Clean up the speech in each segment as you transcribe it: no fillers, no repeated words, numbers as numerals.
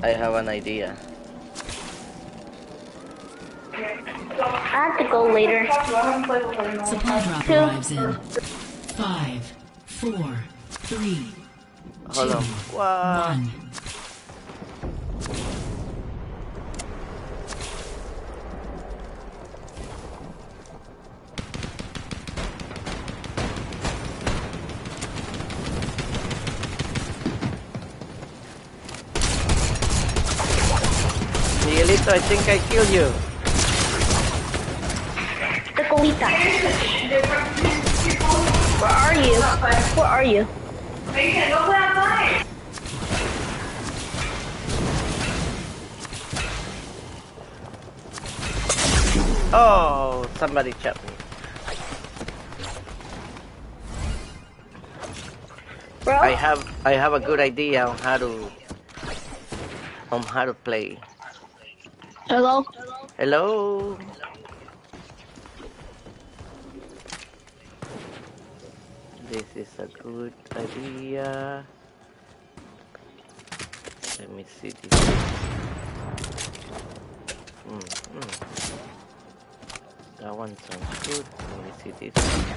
I have an idea. I have to go later. Supply drop arrives in 5, 4, 3, Hold on. 2, What? 1. Miguelito, I think I killed you. The colita. Where are you? Where are you? Oh, somebody shot me. Bro? I have a good idea on how to play. Hello? Hello. This is a good idea. Let me see this. That one sounds good. Let me see this.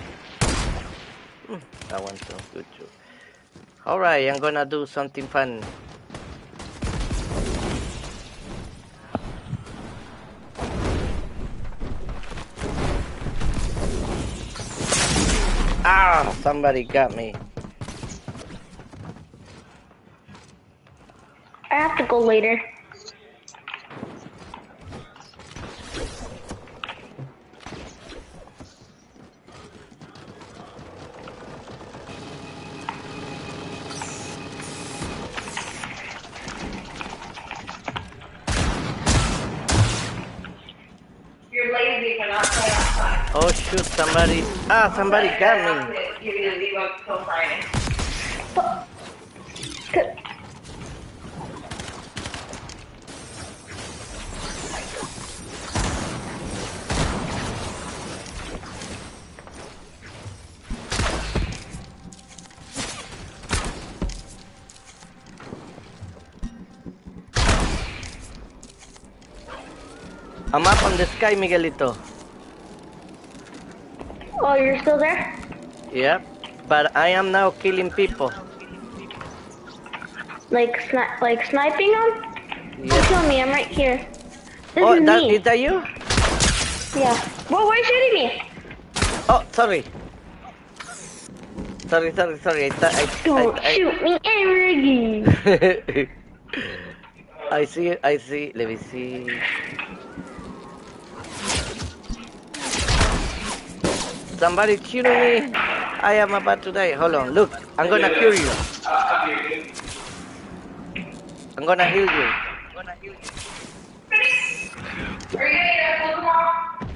That one sounds good too. Alright, I'm gonna do something fun. Ah, somebody got me. I have to go later. You're lazy for not playing outside. Oh shoot, somebody got me. You're gonna leave up till Friday. I'm up on the sky, Miguelito. Oh, you're still there? Yep, but I am now killing people. Like sniping them? Don't Yes. kill me, I'm right here. This Oh, is me. is that you? Yeah. Whoa, why are you shooting me? Oh, sorry. Sorry. Don't shoot me ever again. I see. Let me see. Somebody shooting me. I am about to die. Hold on. Look, I'm gonna cure you. I'm gonna heal you. Are you gonna get a tomorrow?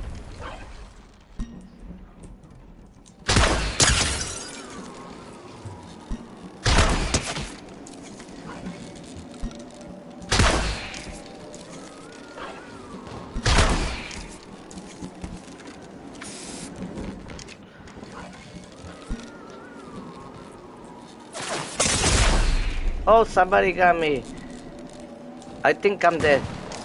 Oh, somebody got me. I think I'm dead.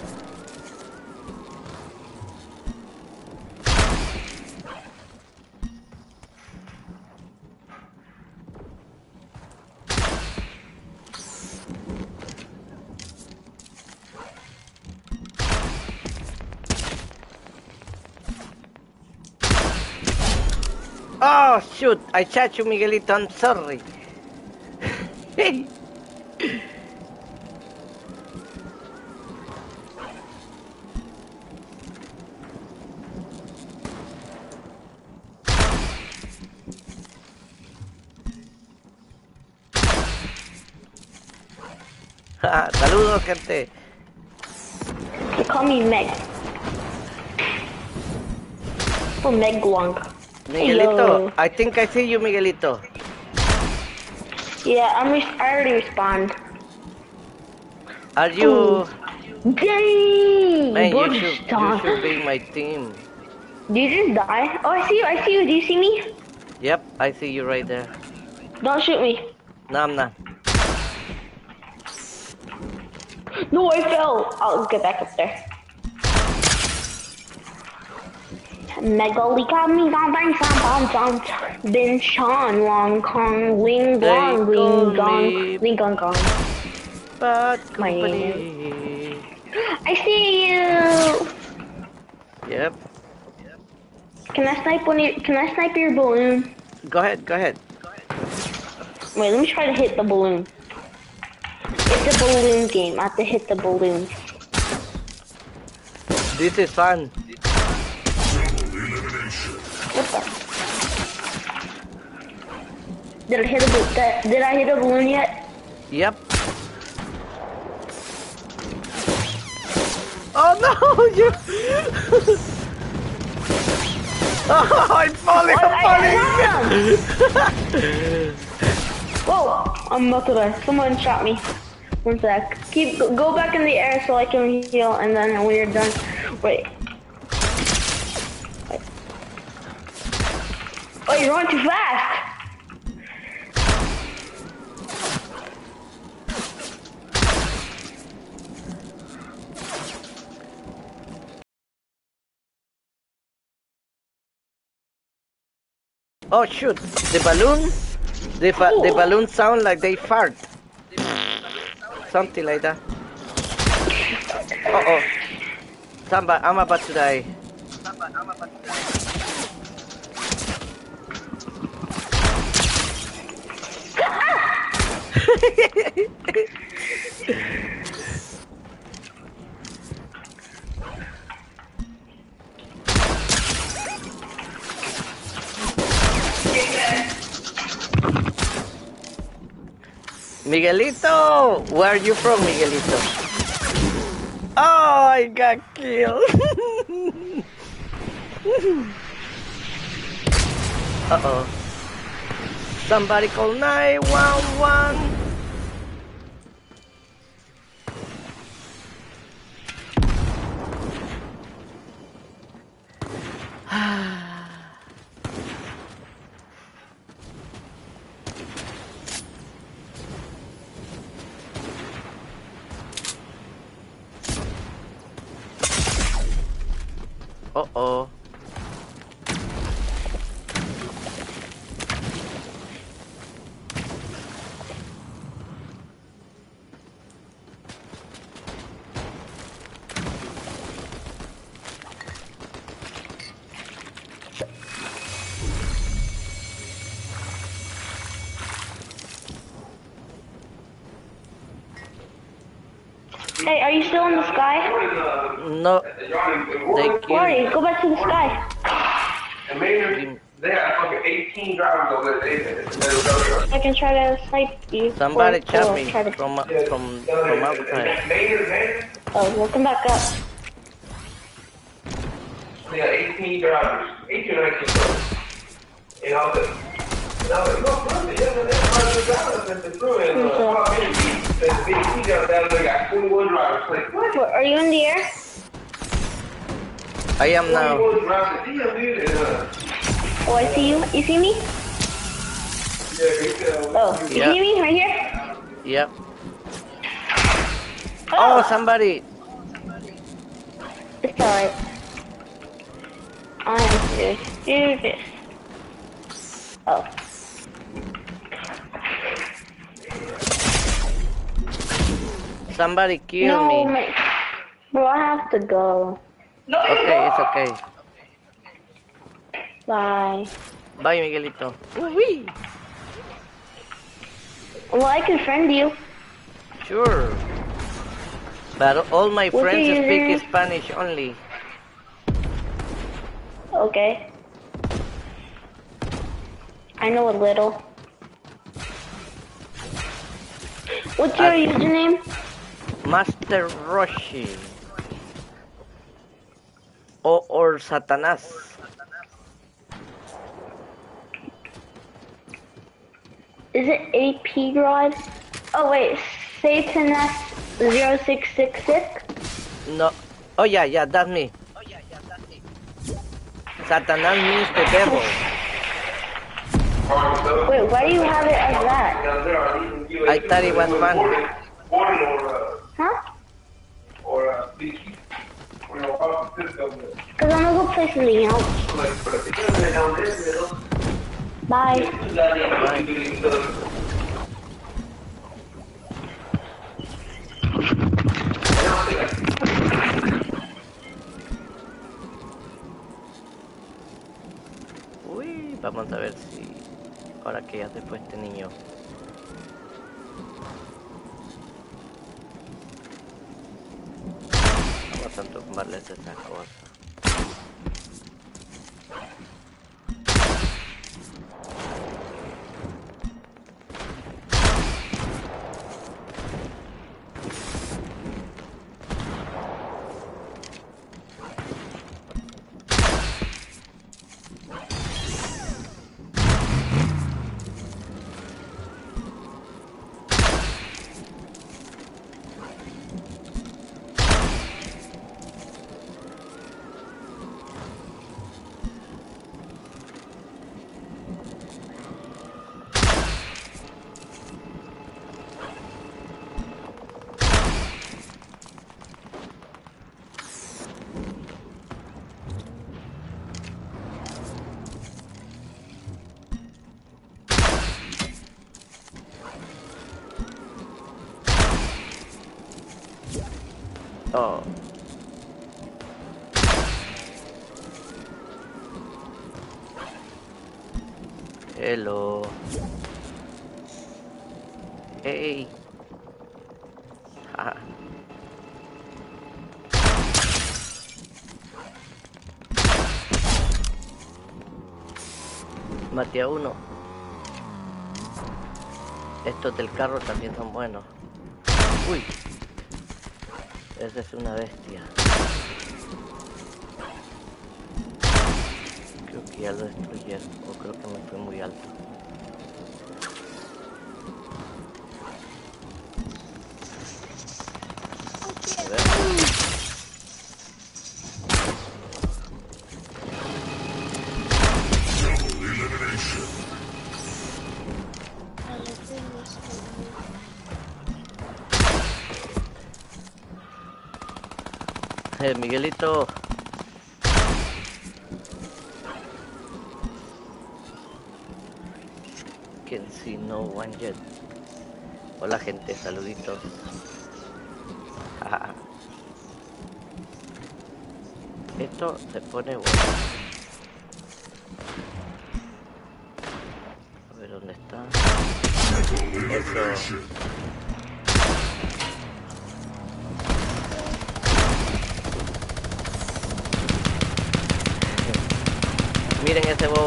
Oh, shoot. I shot you, Miguelito. I'm sorry. Saludos, gente. They call me Meg. Oh, Meg Guang. Miguelito, Hello. I think I see you, Miguelito. Yeah, I already respawned. Are you... Dang! Man, Bro, you just should be my team. Did you just die? Oh, I see you. Do you see me? Yep, I see you right there. Don't shoot me. No, I'm not. No, I fell. I'll get back up there. Bin Sean Long Kong Ling Gong Ling Gong Ling Gong Gong. Bad My company. I see you. Yep. Can I snipe Can I snipe your balloon? Go ahead, go ahead. Wait, let me try to hit the balloon. It's a balloon game. I have to hit the balloon. This is fun. What the? Did I hit a Did I hit a balloon yet? Yep. Oh no, you! Oh, I'm falling, I'm falling! Whoa, I'm about to die. Someone shot me. One sec. Go back in the air so I can heal, and then when you're done, wait. Oh, you're going too fast! Oh shoot, the balloon, the balloon sound like they fart. Something like that. Uh oh. Somebody, I'm about to die. Miguelito! Where are you from, Miguelito? Oh, I got killed! Uh-oh. Somebody call 911! Uh-oh. Hey, are you still in the sky? No. Thank Where are you. you? Go back to the sky. And maybe they had fucking 18 drivers over there. I can try to snipe you. Somebody Or shot me try to- from outside. Oh, we'll come back up. They got 18 drivers. 18 or 19 drivers. And I was like, no, What, are you in the air? I am now. Oh, I see you. You see me? Oh, you Yeah. see me right here? Yep. Oh, somebody. It's alright. I am serious. Do this. Oh. Somebody kill No, me. man. Bro, I have to go. Okay, it's okay. Bye. Bye, Miguelito. Wee. Well, I can friend you. Sure. But all my What's friends your speak username? Spanish only. Okay. I know a little. What's your username? Master Roshi. Or Satanas. Is it AP Drive? Oh wait, Satanus 0666? No. Oh yeah, that's me. Satanas means the devil. Wait, why do you have it as that? I thought it was fun. Huh? Cause I'm gonna go play something else. Bye. Uy, vamos a ver si... Ahora que ya se fue este niño. Vamos a tumbarles esa cosa. Oh. Hello. Hey. Ah. Maté a uno. Estos del carro también son buenos. Uy. Esa es una bestia. Creo que ya lo destruyeron. O creo que me fue muy alto. A ver. Miguelito. Can see no one yet. Hola gente, saluditos. Esto se pone bueno. A ver dónde está. Eso. Miren ese bobo.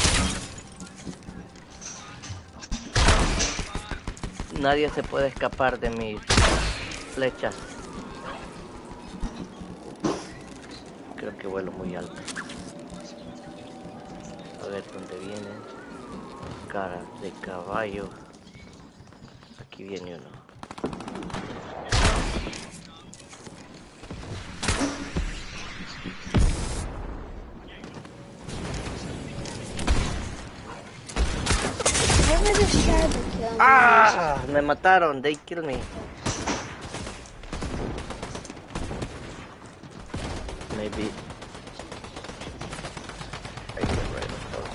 Nadie se puede escapar de mis flechas. Creo que vuelo muy alto. A ver dónde viene. Cara de caballo. Aquí viene uno. Ah, me mataron, they killed me. Maybe I get rid of all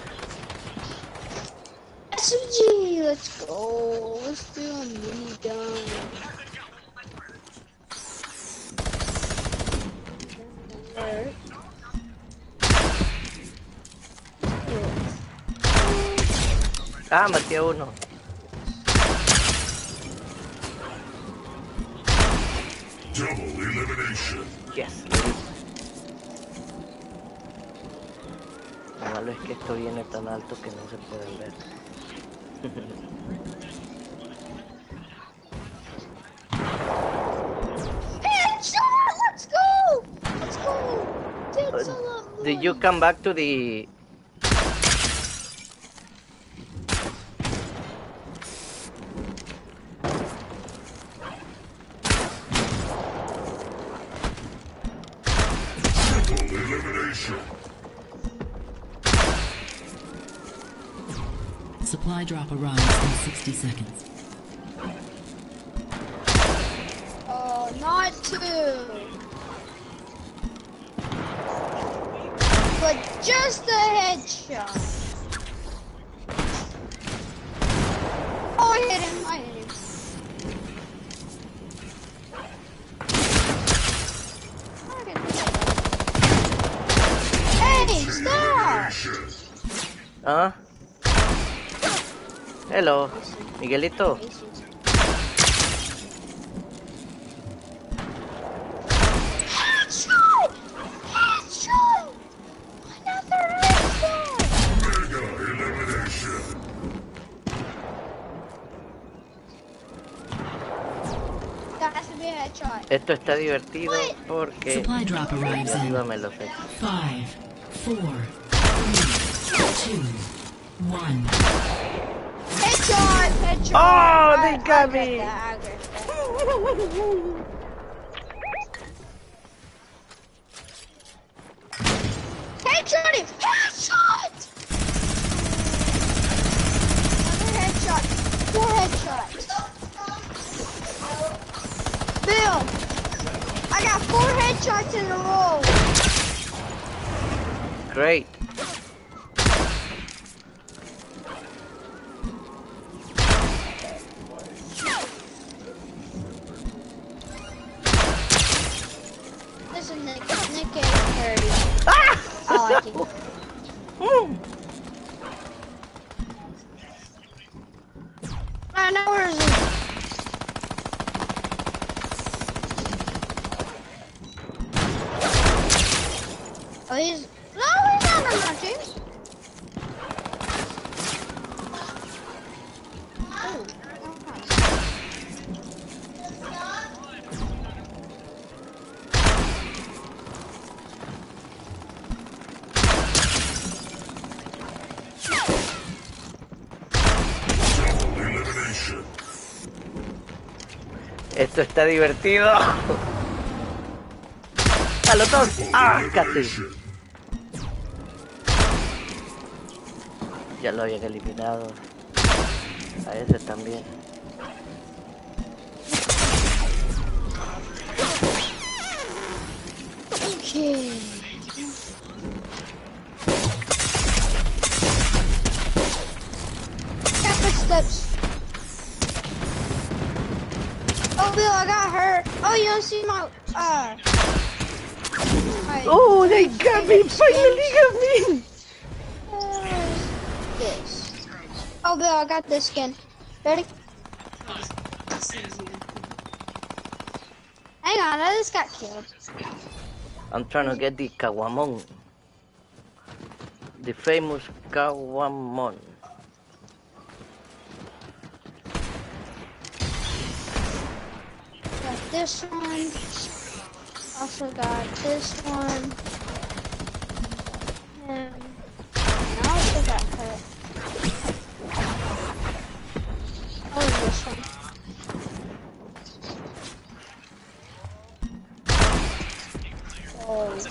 these. SMG, let's go. Let's do a mini gun. Ah, maté a uno. Double elimination. Yes. Lo malo es que esto viene tan alto que no se puede ver. Headshot! Let's go! Let's go! That's a lot more. Did you come back to the... Supply drop arrives in 60 seconds. Oh, not two. just a headshot. Oh, I hit him. I hit him. I didn't hit him. Hey, stop! ¿Ah? Hello, Miguelito. Headshot! Headshot! Another headshot! Mega elimination. That has to be a headshot. Esto está divertido porque Supply drop arrives in arriba me lo sé. 5, 4, 3, 2, 1. Headshot! Headshot! Oh, they I got got me. that, I got that. Headshot him! Headshot! Another headshot. 4 headshots. Bill! I got 4 headshots in a row. Great. This is Nick A30. I like it. I know where is he? Oh, he's not on my team. Oh, Double elimination. Esto está divertido. A los dos. Ah, casi. Elimination. Ya lo habían eliminado. A ese también. okay. Got footsteps. Oh, Bill, I got hurt. Oh, you don't see my Oh, they got me. Finally got me. This. Oh, Bill, I got this skin. Ready? Hang on, I just got killed. I'm trying to get the Kawamon. The famous Kawamon. Got this one. Also got this one. And I also got her. Oh, this one. Oh.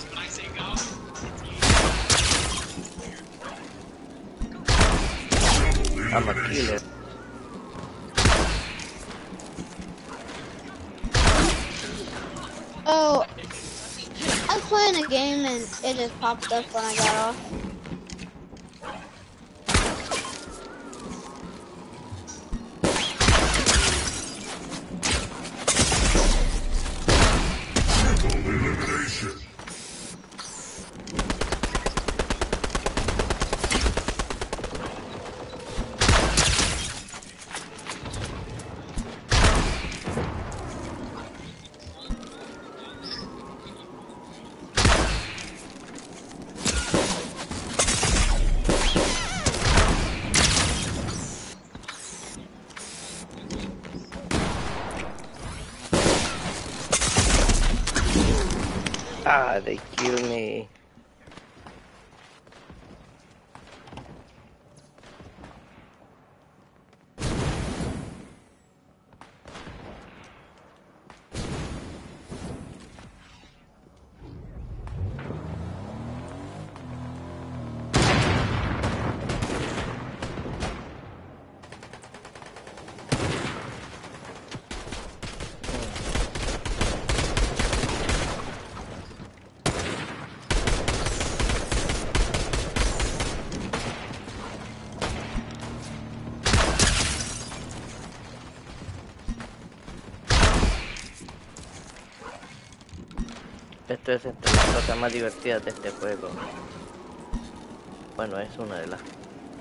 I'm a killer. Oh, I was playing a game and it just popped up when I got off. Double elimination. Ah, they killed me. Esto es entre las cosas más divertidas de este juego. Bueno, es una de las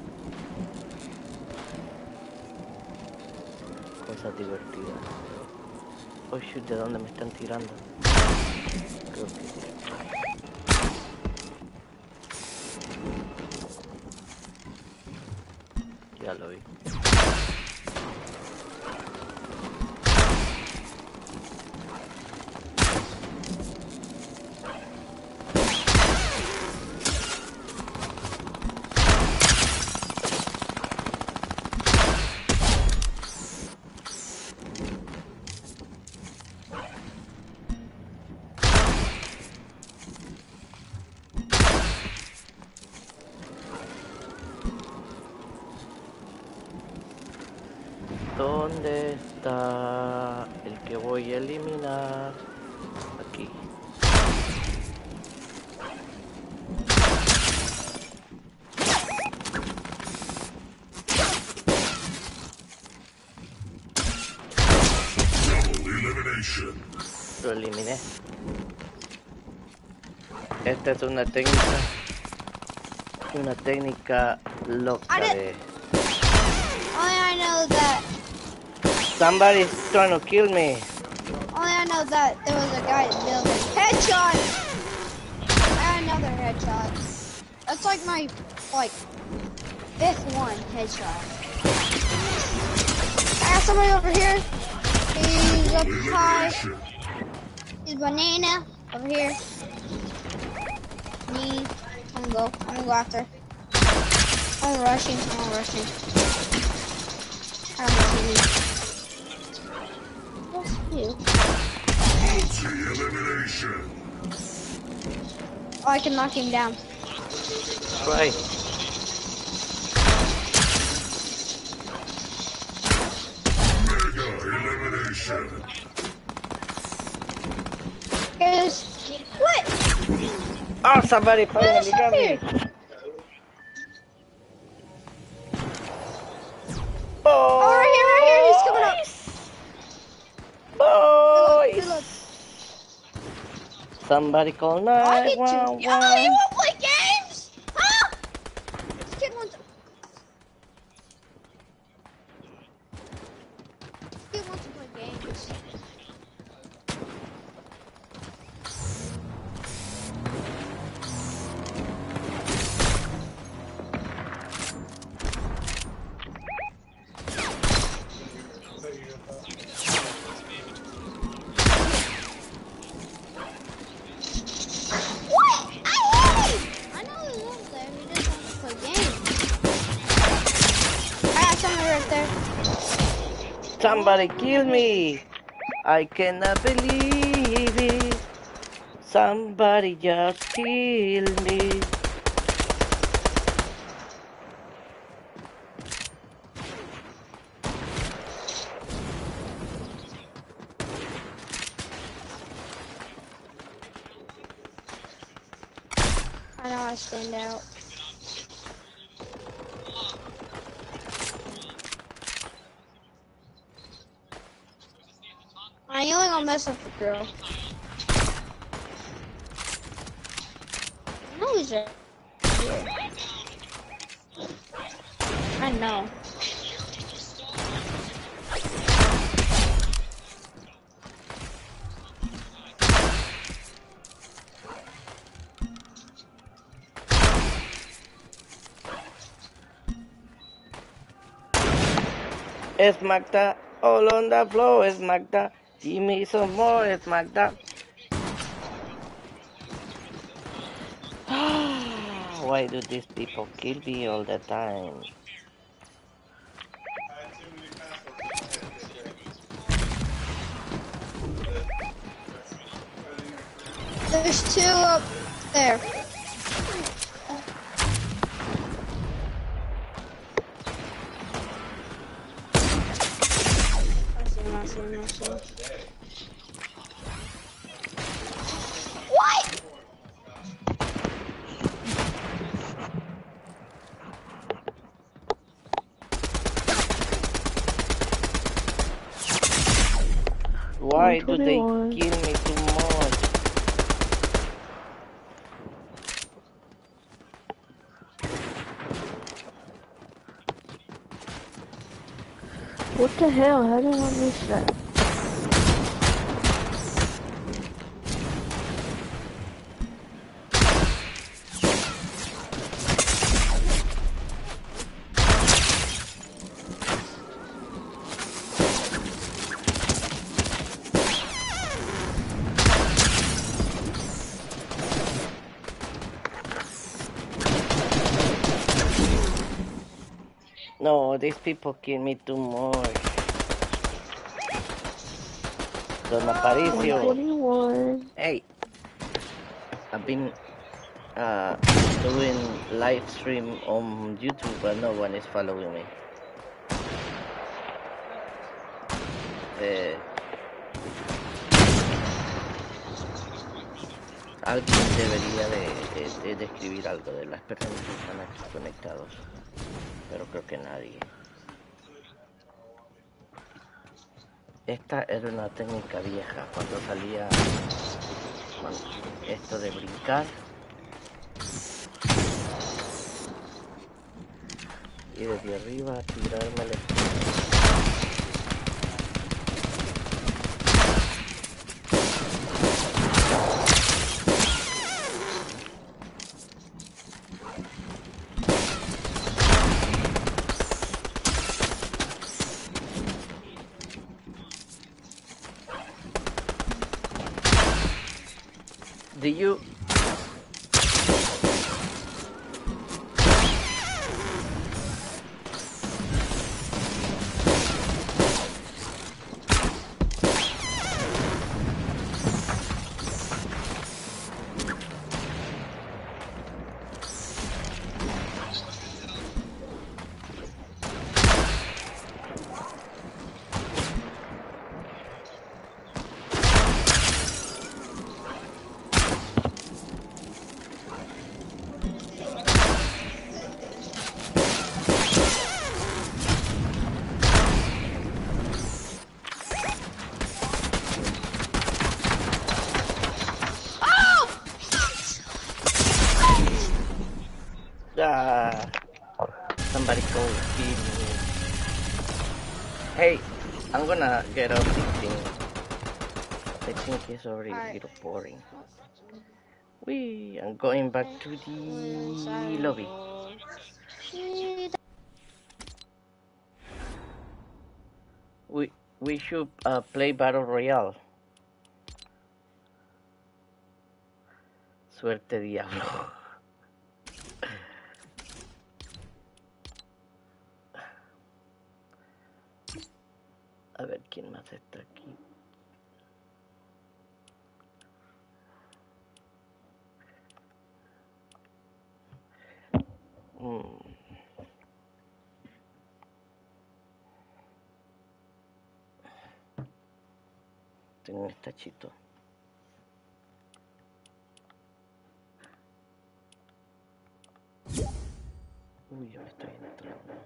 cosas divertidas. Oh shoot, ¿de dónde me están tirando? Creo que... Ya lo vi. ¿Dónde está el que voy a eliminar? Aquí. Double elimination. Lo eliminé. Esta es una técnica loca de... Only I know that. Somebody's trying to kill me. Only I know that there was a guy in the building. Headshot! I got another headshot. That's like my, fifth one headshot. I got somebody over here. He's up high. He's banana over here. Me. I'm gonna go after. I'm rushing. I'm rushing. What's you? Multi-elimination. Oh, I can knock him down. Right. Mega elimination. What? Oh, somebody finally got me. Oh, right here. He's coming up. Boys. Reload. Somebody call I'll get you. 911. Oh, you won't play games? Huh? This kid wants to play games. What? I hit him! I know he was there. He just wants to play games. I got someone right there. Somebody kill me. I cannot believe it. Somebody just killed me. I know I stand out. I ain't only gonna mess up the girl. I know he's there. I know. Es Magda, all on the floor es Magda. Give me some more es Magda. Why do these people kill me all the time? There's two up there. I see him. What? Why do they kill me too much? What the hell? How did I miss that? No, these people kill me too much. Don Aparicio. 41. Hey, I've been doing live stream on YouTube, but no one is following me. Alguien debería de escribir algo de las personas que están aquí conectados, pero creo que nadie. Esta era una técnica vieja cuando salía esto de brincar y desde arriba tirarme el Do you somebody go feed me. Hey, I'm gonna get off this thing. I think it's already a little boring. I'm going back to the lobby. We should play Battle Royale. Suerte diablo. A ver quién más está aquí. Tengo un estachito. Uy, yo me estoy entrando.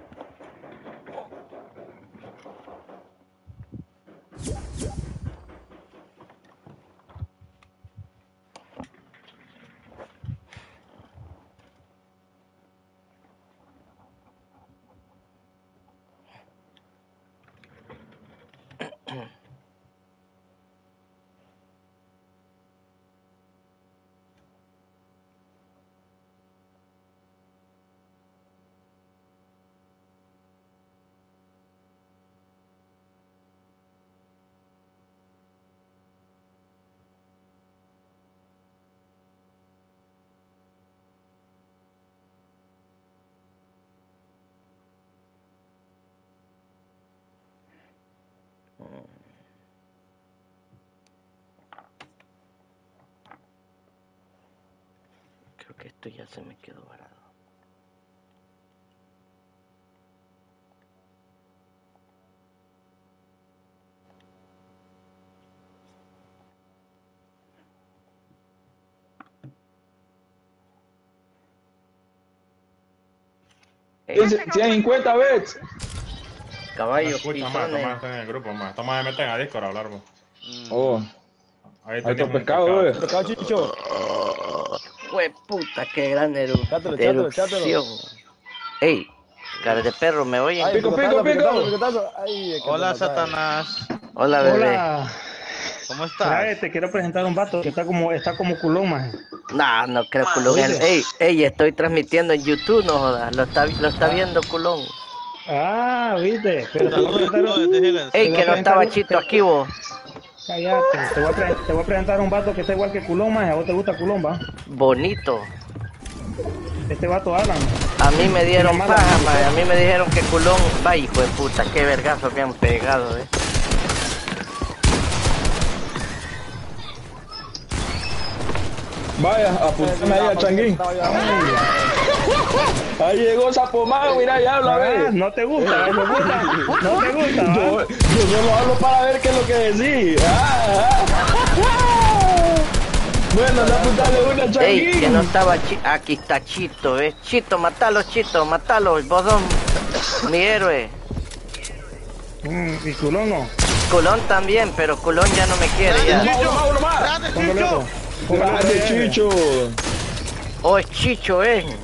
Creo que esto ya se me quedó varado. Tienen 50 bits. Caballo, escucha más, estamos en el grupo más. Estamos de meter a Discord a hablar. Oh. Ahí Hay tenemos pescado, Pescado, Chicho. ¡Hue puta, qué gran Chátelo. erupción! Ey, Cara de perro, ¿me oyen? Pico, pico, pico. Hola, Satanás. Hola, bebé. Hola. ¿Cómo estás? Mira, te quiero presentar un vato que está como culón, maje. Nah, no creo culón. Ey, estoy transmitiendo en YouTube, no jodas. Lo está viendo culón. Ah, viste. Pero te voy a presentar Ey, que no estaba Chito aquí, vos. Cállate, te voy a presentar un vato que está igual que culón, maje. ¿A vos te gusta culón, va? Bonito. Este vato Alan. A mí me dieron paja, maje. A mí me dijeron que culón... Va, hijo de puta, qué vergazo me han pegado, Vaya, apuntame ahí a Changuín. Ahí llegó Sapomán, mira, ya habla, ve. No te gusta, no te gusta. Yo solo hablo para ver qué es lo que decís. Bueno, anda a apuntarle una, Changuín. Ey, que no estaba aquí está Chito, Chito, matalo, vos sos mi héroe. ¿Y culón no? Culón también, pero culón ya no me quiere ya. Uno más. Grande Chicho. Oh, es Chicho,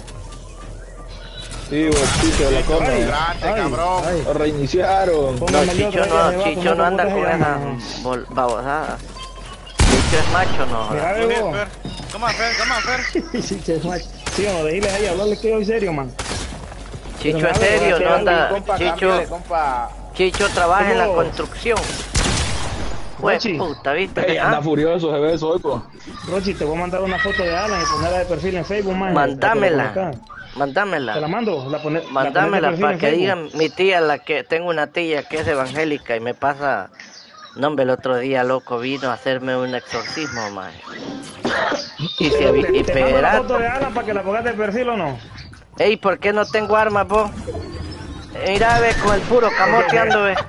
Sí, vos, Chicho de la compra. Grande, cabrón. Lo reiniciaron. No, Chicho no anda con esa babosada. Chicho es macho, no. ¿Cómo Fer? Chicho es macho. Sí, o no, déjale ahí, hablarle que hoy serio, man. Chicho es serio, no anda. Chicho trabaja en la construcción. Pues puta, ¿viste? Ey, anda furioso, se ve eso hoy, po. Rochi, te voy a mandar una foto de Alan y ponerla de perfil en Facebook, man. Mándamela. Te la mando, Mándamela para que digan mi tía, tengo una tía que es evangélica y me pasa. No, hombre, el otro día, loco, vino a hacerme un exorcismo, man. Y ¿Te mando la foto de Alan para que la pongas de perfil o no? Ey, ¿por qué no tengo armas, vos? Mira, ve, con el puro camoteando, ve.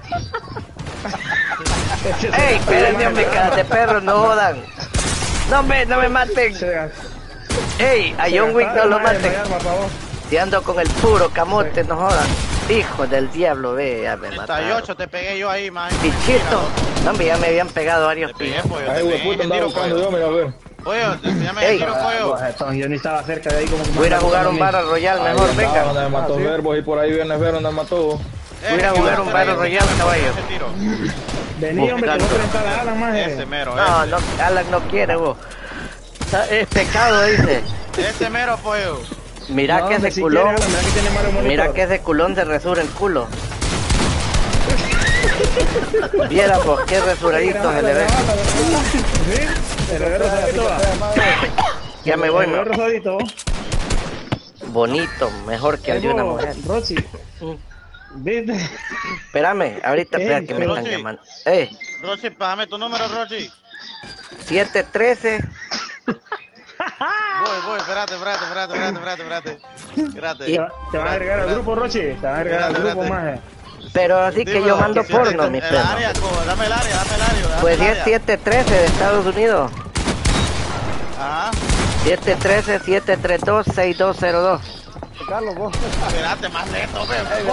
Ey, espérenme, hombre, cara de perro, no jodan. No, hombre, no me maten. Ey, a John Wick no lo maten. Si ando con el puro camote, no jodan. Hijo del diablo, ve, ya me mataron. 38 te pegué yo ahí, man. Pichito. No, hombre, ya me habían pegado varios pichos. Ay, güey, puta, andaba buscando yo, mira, a ver. Pollo, enséñame el tiro, pollo. Yo ni estaba cerca de ahí como... Voy a ir a jugar un Battle Royale mejor, venga. Donde me mató Verbos y por ahí viene Ver donde me mató. Voy a ir a jugar un Battle Royale, caballo. Vení, hombre, te voy a presentar a Alan, más. No, Alan no quiere, vos. Es pecado, dice. Ese mero, pollo. Mira que ese culón. Mira que ese culón se resura el culo. Viera, pues, qué resuradito se le ve. Ya me voy, ¿no? Bonito, mejor que el de una mujer. Rochi. ¿Viste? Espérame, ahorita, espera que me están llamando. Rochi, pásame tu número, Rochi. 713. Voy, espérate. Te van a agregar al grupo, Rochi. Te van a agregar al grupo, más. Pero así que yo mando porno, mi perro. Dame el área. Pues 713 de Estados Unidos. Ajá. 713-732-6202. Carlos, vos. Espérate, más lento,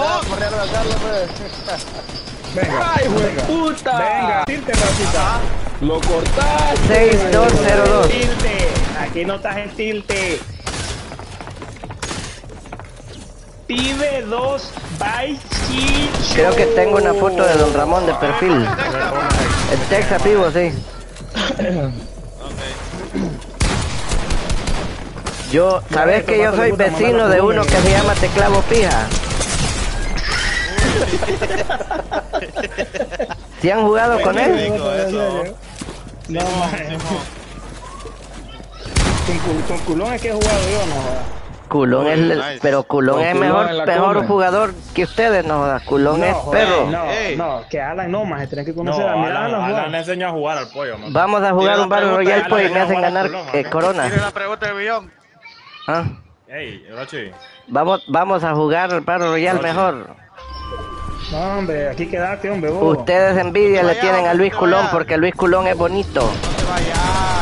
Venga. ¡Ay, güey, puta! Venga, tilte, Rosita. Lo cortaste. 6202. Tilte. Aquí no estás en tilte. Pibe 2 by Chicho. Creo que tengo una foto de Don Ramón de perfil. En Texas vivo, sí. Yo, ¿sabes que yo soy vecino de uno que se llama Teclavo Pija? ¿Sí han jugado con él? No, con culón es que he jugado yo, no. Culón es, pero Culón es mejor jugador que ustedes, no jodas. Culón es perro. No, que Alan no, más, tenés que conocer a mi Alan le enseñó a jugar al pollo, man. Vamos a jugar un Battle Royale, pues, y me hacen ganar corona. Tiene la pregunta de Billón. ¿Ah? Ey, Rochi. Vamos a jugar el Battle Royale mejor. No, hombre, aquí quedate, hombre, vos. Ustedes envidia le tienen a Luis Culón porque Luis Culón es bonito. No te vayas.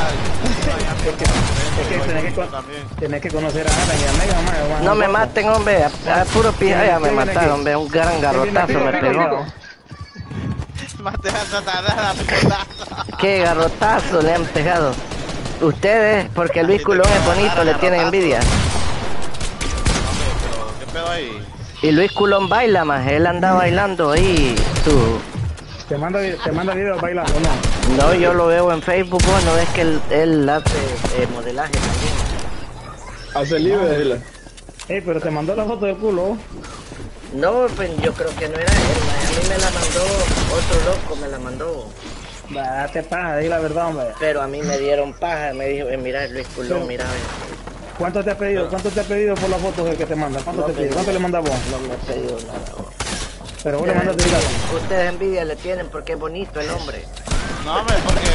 Es que tenés que conocer a Alan y a Mega, man. No me maten, hombre, a puro pija ya me mataron, hombre, un gran garrotazo me pegó. Mate a Satanás, Qué garrotazo le han pegado. Ustedes, porque Luis Culón es bonito, le tienen envidia. ¿Qué pedo ahí? Y Luis Culón baila más, él anda bailando ahí. Te manda videos bailando, ¿no? No, yo lo veo en Facebook, no ves que él hace modelaje también. Hace libre, dile. Pero te mandó la foto del culo. No, pues yo creo que no era él, a mí me la mandó otro loco, me la mandó. Date paja, di la verdad, hombre. Pero a mí me dieron paja, me dijo, mira Luis Culón, mira. ¿Cuánto te ha pedido? ¿Cuánto te ha pedido por las fotos del que te manda? ¿Cuánto te pide? ¿Cuánto le manda vos? No me ha pedido nada. Pero vos le mandaste dinero. Ustedes envidia le tienen porque es bonito el hombre. No, hombre, porque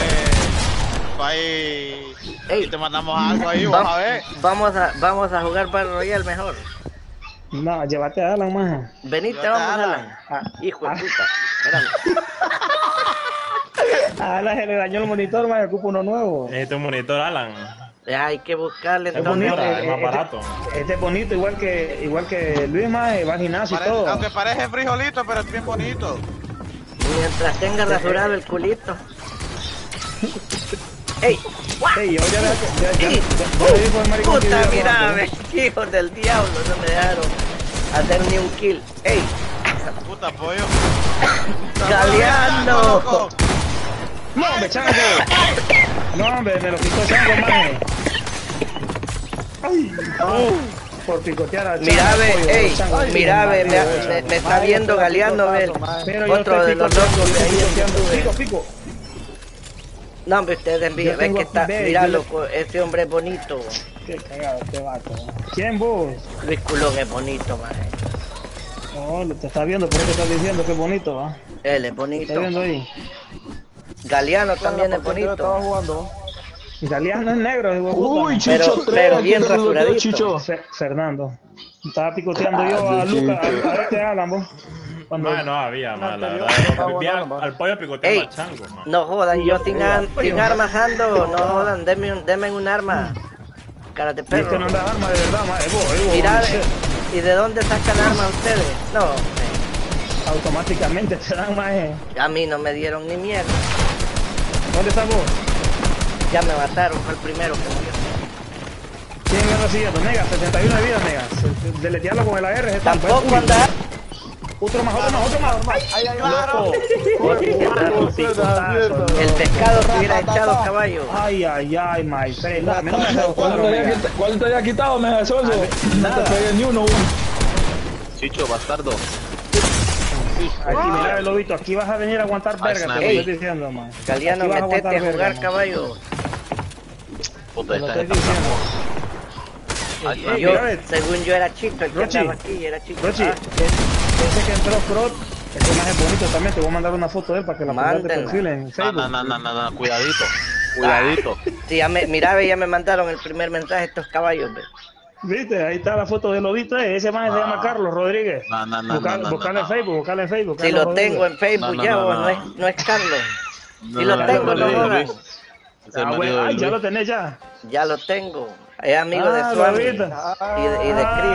ahí te mandamos algo ahí, vamos a ver. Vamos a jugar Battle Royale mejor. No, llévate a Alan, maje. Venite, vamos, Alan. Hijo de puta. Espérame. A Alan se le dañó el monitor, maje, ocupa uno nuevo. Este es un monitor, Alan. Hay que buscarle es bonito, es más barato. Este es bonito, igual que Luis, maje, va al gimnasio y todo. Aunque parece frijolito, pero es bien bonito. Mientras tenga rasurado el culito. ¡Ey! ¡Ey! Yo ya ¡Puta, mira! ¡Hijos del diablo! No me dejaron hacer ni un kill. ¡Ey! ¡Puta pollo! ¡Galeano! ¡No, hombre, chango! No, hombre, me lo quitó chango, maje. ¡Ay! Por picotear al chango. Mira, ve, ey, mira, ve, me está viendo Galeano, ve. Otro de los locos de ahí. Pico. No, hombre, ustedes envíen, ven que está, mira, loco, este hombre es bonito. Qué cagado este vato. ¿Quién vos? Luis Culón es bonito, maje. No, te está viendo, por eso estás diciendo que es bonito, ¿va? Él es bonito. ¿Estás viendo ahí? Galeano también es bonito. Estaba jugando. Galeano es negro, es Uy, Chicho, pero bien rasuradito. Fernando. Estaba picoteando yo a Lucas, a este Alan, vos. No había, la verdad. Al pollo picoteando al chango, man. No jodan, yo sin armas ando, no jodan, denme un arma. Cara de perro. Y es que no anda arma de verdad, ma, Mira, ¿y de dónde sacan armas ustedes? No, automáticamente te dan más. A mí no me dieron ni mierda. ¿Dónde estás vos? Ya me mataron, fue el primero que murió. ¿Quién me anda siguiendo? Mega, 71 de vida, Mega. Deletearlo con el AR. Tampoco anda. Otro más. Ay, El pescado que hubiera echado caballo. Ay, my friend. ¿Cuál te había quitado, Mega Soso? No te pegué ni uno. Chicho, bastardo. Aquí, mira el lobito, aquí vas a venir a aguantar verga, te lo estoy diciendo, man. Galeano, metete a jugar caballo. Puta, te lo estoy diciendo. Según yo era chico, el que estaba aquí era chico. Rochi, ese que entró Crot, ese más es bonito también, te voy a mandar una foto de él para que la pongas de perfil en Facebook. No, cuidadito. Sí, mira, ya me mandaron el primer mensaje estos caballos, ve. ¿Viste? Ahí está la foto del lobito, ese man se llama Carlos Rodríguez. Buscale en Facebook, Si lo tengo en Facebook ya, no es Carlos. Si lo tengo, no jodas. Bueno, ya lo tenés ya. Ya lo tengo. Es amigo de Suami y de Chris.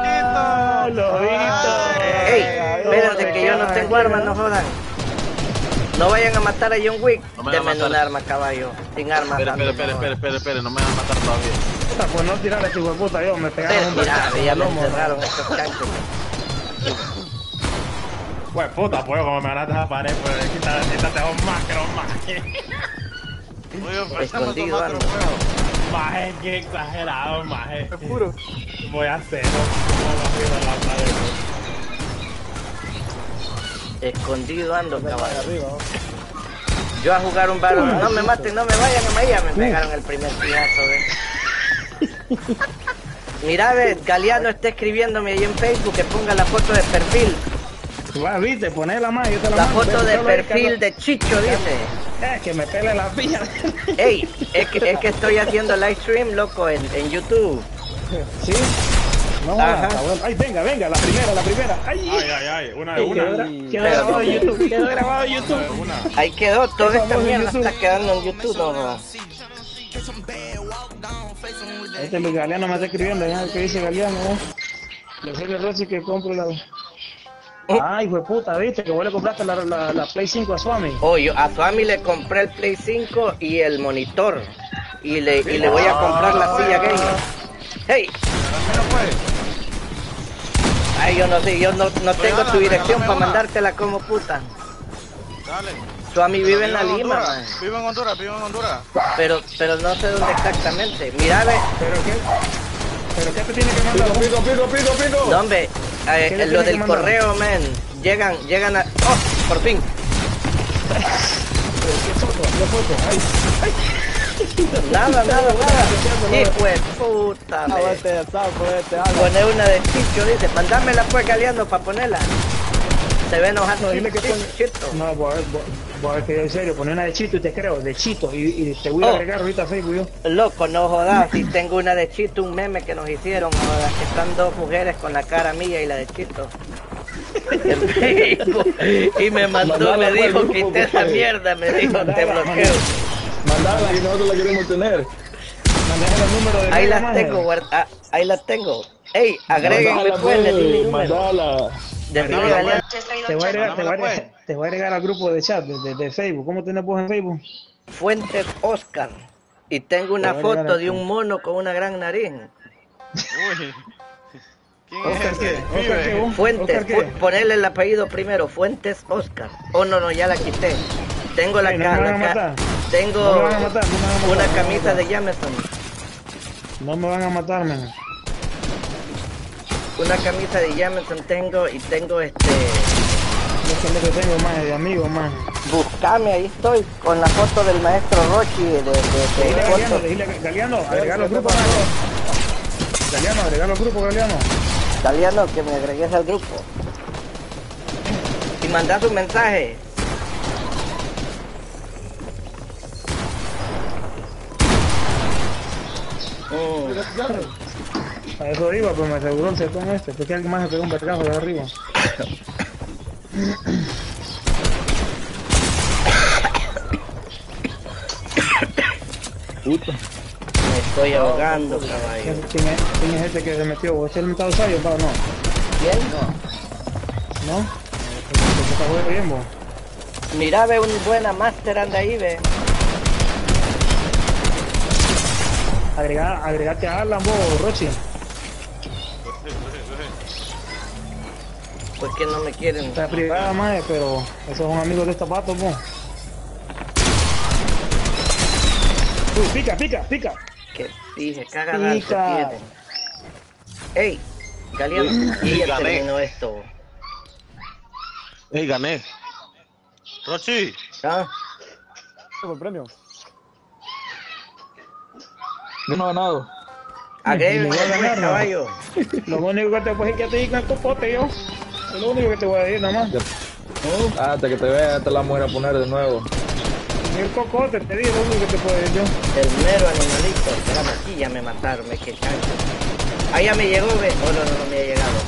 Ey, espérense que yo no tengo armas, no jodan. No vayan a matar a John Wick. Denme un arma, caballo. Sin armas. Espera, no me van a matar todavía. Pues no tirar a este hijo de puta, yo me pegaron un ya me encerraron estos chanchos. Pues puta, pues como me ganaste a la pared, pues quítate un macro, Escondido ando. Maje, qué exagerado, maje. Es puro. Voy a hacerlo. Escondido ando, caballo. Yo a jugar un barrio. No me maten, no me vayan a Maía. Me pegaron el primer pijazo, Mira, Galeano está escribiéndome ahí en Facebook que ponga la foto de perfil. Viste, ponela más, yo te la mando. La foto de perfil de Chicho, dice. Es que me pele la pilla. Ey, es que estoy haciendo live stream, loco, en YouTube. ¿Sí? No, ay, venga, la primera. Ay, una de una. Quedó grabado en YouTube. Ahí quedó, toda esta mierda está quedando en YouTube, no. Este Luis Galeano me está escribiendo, ¿qué dice Galeano? Le dije a Rochi que compre la... Ay, hijo de puta, viste, que vos le compraste la Play 5 a Suami. Yo a Suami le compré el Play 5 y el monitor. Y le voy a comprar la silla gamer. ¡Hey! Ay, yo no sé, yo no tengo Regálame, tu dirección regálame para una. mandártela como puta. Dale. Tú a mí vive en la Vivo Lima, Honduras, man. Vivo en Honduras, vivo en Honduras. Pero no sé dónde exactamente. Mira, ve. ¿Pero qué te tiene que mandar? Pico. No, hombre, ¿Qué le lo tiene que del mandar? correo, man. Llegan a... ¡Oh! Por fin. ¿Qué foto? Ay. Nada. Hijo de puta, man. Poné una de Chicho, dice. Mándamela pues, Galeano, para ponerla. Se ve enojado. No, dile que Chito. No, voy a ver que en serio, poné una de Chito y te creo, de Chito, y te voy a agregar ahorita a Facebook yo. Loco, no jodas, si tengo una de Chito, un meme que nos hicieron, jodas, que están dos mujeres con la cara mía y la de Chito. En Facebook. Y me mandó, me dijo, quité esa mierda, me dijo, te bloqueo. Mandala, que nosotros la queremos tener. Mandale el número de Ahí Mega, las maje. tengo, ahí las tengo. Ey, agréguenme pues, le di mi número. Mandala. Decirle a Galeano. Te voy a agregar al grupo de chat de Facebook. ¿Cómo tenés vos en Facebook? Fuentes Oscar. Y tengo una Te voy a agregar foto de aquí. un mono con una gran nariz. Uy. ¿Quién ¿Oscar es qué? ese? ¿Oscar qué vos? Fuentes, ¿Oscar qué? ponerle el apellido primero, Fuentes Oscar. Oh, no, ya la quité. Tengo la Ay, no me van a cara, matar. tengo No me van a matar, no me van a matar, una no me van a camisa matar. de Jameson. No me van a matar, man. Una camisa de Jameson tengo y tengo Es que lo que tengo, man, de amigos, man. Buscame, ahí estoy, con la foto del maestro Rochi Dile a Galeano, foto. dile a Galeano, agregarlo al grupo, man. Galeano, agregarlo al grupo, Galeano. Galeano, que me agregues al grupo. Y mandas un mensaje. A eso iba, pues me aseguró el setón este. Porque alguien más me pegó un vergazo de arriba. Puta. Me estoy ahogando, caballo. ¿Quién es este que se metió? ¿Este es el mentado Sayo, pa? No. ¿Quién? ¿No? ¿Se está jugando bien, vos? Mira, ve una buena master anda ahí, ve. Agregate a Alan, vos, Rochi. ¿Por qué no me quieren? Está privada, mae, pero esos son amigos de estos patos, vos. Uy, pica. Que dije, cagada se Pica. tienen. Ey, Galeano, y ya gané. terminó esto. Ey, gané. Rochi. ¿Ah? El premio. Yo no he ganado. Agréguenme, Me voy a pues, ganar, ¿no? caballo. Lo único que te puedo decir que te diga el copote, yo. Es lo único que te voy a decir, nada más. Hasta que te vea, te la vamos a ir a poner de nuevo. El cocote, te digo, lo único que te puedo decir yo. El mero animalito. Espérame, aquí ya me mataron, me que chancho. Ah, ya me llegó, ve. Oh, no me ha llegado.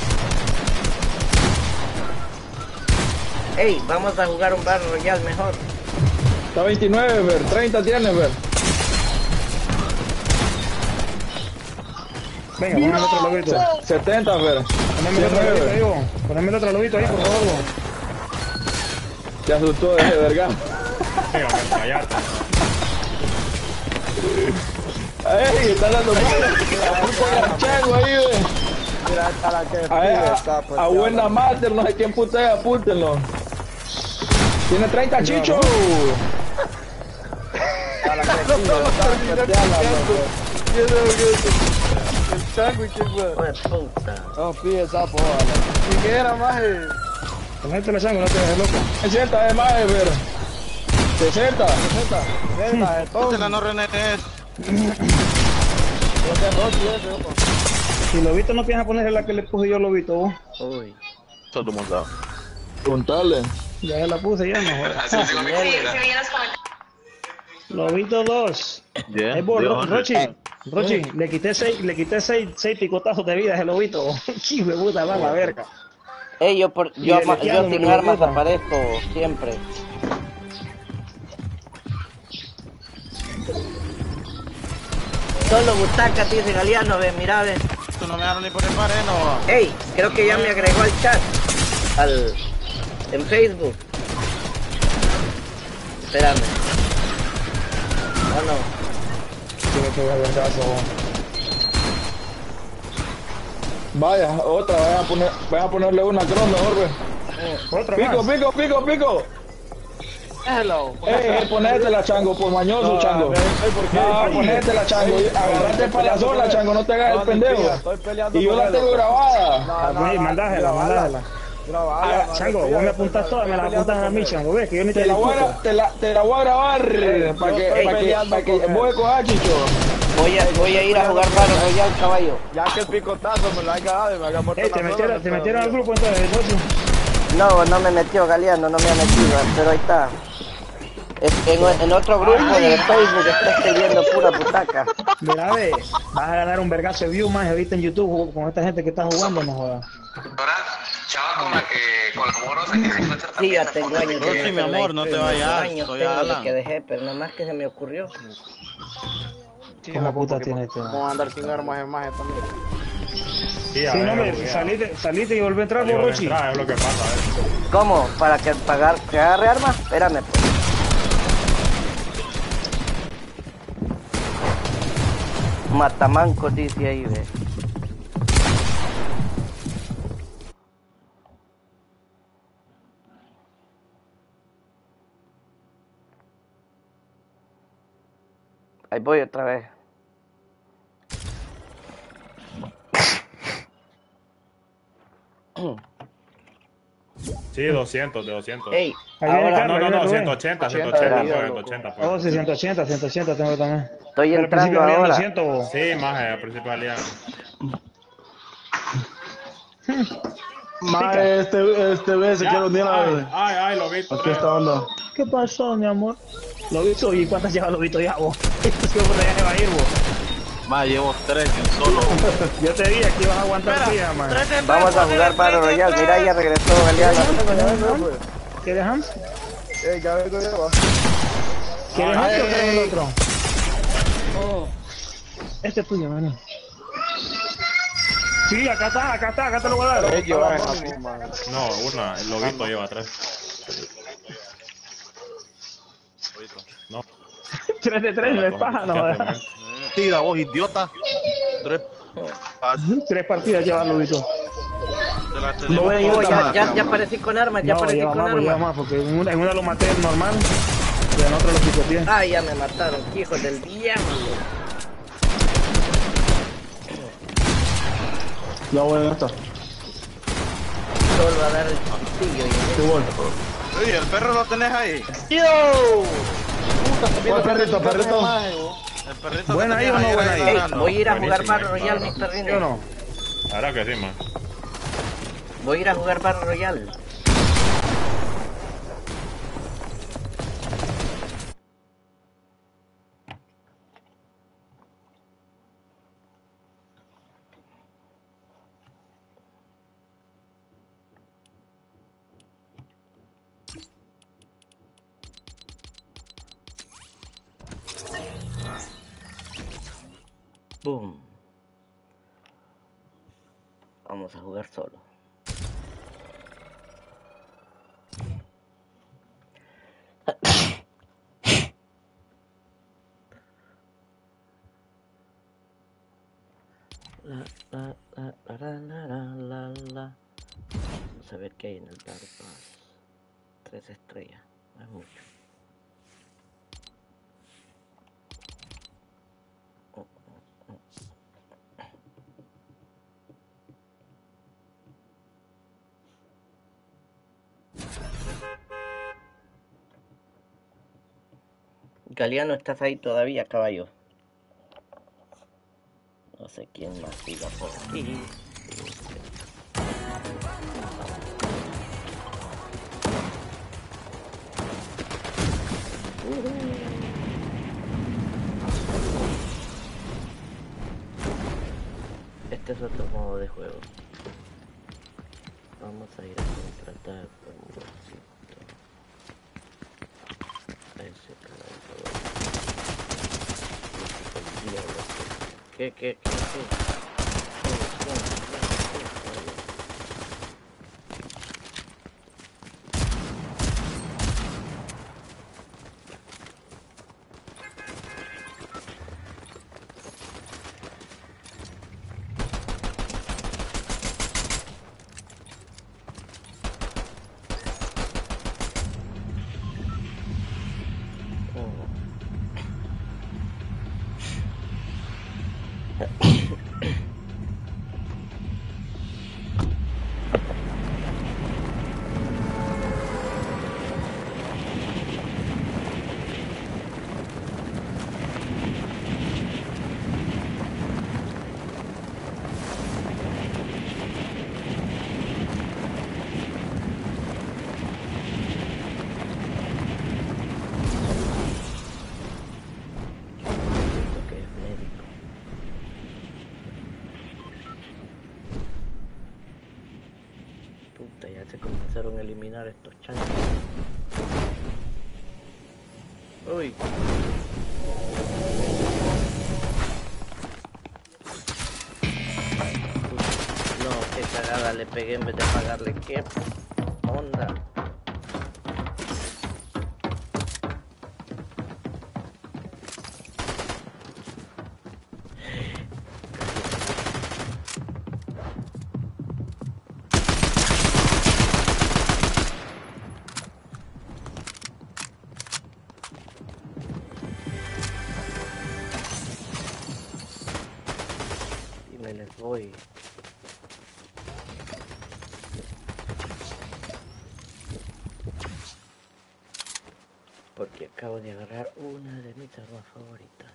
Ey, vamos a jugar un Battle Royale mejor. Está 29, ver. 30 tienes, ver. Venga, ponme el otro lobito. 70, ver. Poneme el otro lobito ahí, vos. Poneme el otro lobito ahí, por favor, vos. Te asustó ese verga. Venga, callate. Ey, está dando mal. Chango ahí, ve. Mira, a la que A buena master, no sé quién puta es, apúntenlo. Tiene 30 chicho. a la que el sándwich, Joder, puta. no pide sapo, ¿y qué era más? Ponete la sangre, no te dejes loco. 60 de más, ver. 60. Venga, de todo. Este no renegues. Si lobito no piensas ponerle la que le puse yo lobito, vos. Uy. Todo montado. Contale. Ya se la puse ya, mejor. Mierda. Lobito 2. Yeah, Es vos, Dios, Rochi, le quité seis picotazos de vida a ese lobito. Hijo de puta, va la verga. Ey, yo Y el haitiano sin me armas lo aparezco siempre. Solo butacas, dice Galeano, ve, mira, ve. Tú no me dejas ni por el pared, no. Ey, creo que ya me agregó al chat. En Facebook. Espérame. Oh, no. Vaya, otra, vayan a ponerle una cross mejor, güey. Otra Pico, más. pico. Hello. Ponétela, chango, por mañoso, chango. No, ponétela, chango. Agarrate para la zona, chango, no te hagas el pendejo. Estoy peleando Y yo con la él, tengo loco. grabada. Mandásela. Chango, vos me apuntas todas, me las apuntas a mí, Chango. Ves que yo ni te discuto. Te la voy a grabar para que vos cojas, chicho. Voy a ir a jugar Battle Royale, caballo. Ya que el picotazo me lo haya dado y me haya muerto Te una sola, metieron al grupo entonces, Rochi. No me metió Galeano, no me ha metido, pero ahí está. En otro grupo de Facebook está escribiendo pura putaca. Mira, ve, vas a ganar un vergazo de view más ahorita en YouTube con esta gente que está jugando, no jodas. Chava con la que colaboro, Sí, ya tengo años. Rosy, mi amor, no te vayas. Soy Alan. Que dejé, pero nada más que se me ocurrió. ¿Cómo puta tiene este? Vamos a andar sin armas en magia también. Sí, a Sí, no, ver, me salite y volví a entrar, por Rochi. Es lo que pasa, ¿Cómo? ¿Para que agarre armas? Espérame, pues. Matamanco dice ahí, ve. Ahí voy otra vez. Sí, 200, de 200. Ey, ahora no, 180, 180. Oh, sí, 180 tengo también. Estoy Pero al principio entrando valía ahora. 200. Sí, más al principio salía. Más este vez se quiere unir a... Ay, lo vi. Aquí está onda. ¿Qué pasó, mi amor? Lobito, ¿y cuántas lleva Lobito ya vos? Esto sí que ya se va a ir vos. Más llevo 3 en solo. Yo te dije que ibas a aguantar tía, man. Vamos a jugar Battle Royale. Mira, ya regresó Galeano. ¿Quieres Hans? Ya vengo yo. ¿Quieres Hans o quieres el otro? Este es tuyo, man. Sí, acá te lo voy a dar. No, el lobito lleva 3. No. 3 de 3, no es paja, no. Tira vos, idiota. 3 partidas lleva Lobito. No voy a ir Ya aparecí con armas, ya No, aparecí lleva con más, lleva armas. más, porque en una lo maté normal y en otra lo picoteé. Ay, ya me mataron, hijos del diablo. Ya voy en esta. Solo a dar el pastillo Te voy. Oye, ¿el perro lo tenés ahí? ¡Yo! ¿Cuál perrito? El perrito ¿Buena ahí o no buena ahí? Ey, voy a ir a jugar Buenísimo, Battle Royale, mis ¿Sí perrines. o no? Ahora que sí, man. Voy a ir a jugar Battle Royale. Boom. Vamos a jugar solo. La. Vamos a ver qué hay en el Dark Pass. 3 estrellas, no es mucho. Galeano, ¿estás ahí todavía, caballo? No sé quién más siga por aquí. Este es otro modo de juego. Vamos a ir a contratar por un bolsito. Ese ¿Qué? Ya se comenzaron a eliminar estos changos. Uy. No, qué cagada le pegué en vez de apagarle. ¿Qué onda? Me les voy. Porque acabo de agarrar una de mis armas favoritas.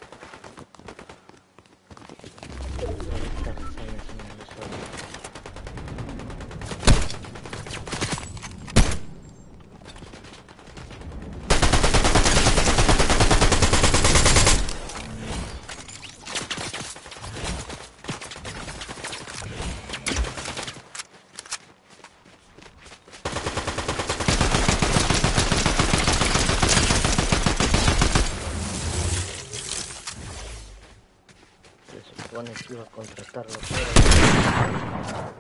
Ahorita me están enseñando solo. Que iba a contratarlo, pero...